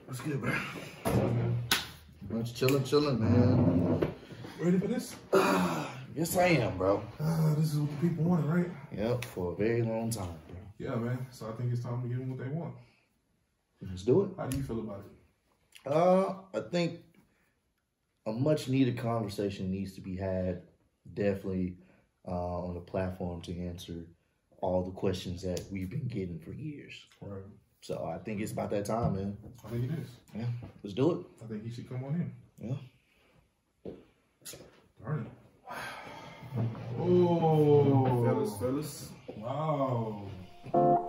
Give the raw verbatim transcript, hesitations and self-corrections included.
What's good, bro? Much chilling, chilling, man. Ready for this? Yes, I am, bro. Uh, this is what the people wanted, right? Yep, for a very long time, bro. Yeah, man. So I think it's time to give them what they want. Let's do it. How do you feel about it? Uh, I think a much needed conversation needs to be had, definitely uh, on the platform to answer all the questions that we've been getting for years. Right. So I think it's about that time, man. I think it is. Yeah, let's do it. I think he should come on in. Yeah. Darn it. Oh, fellas, fellas. Wow.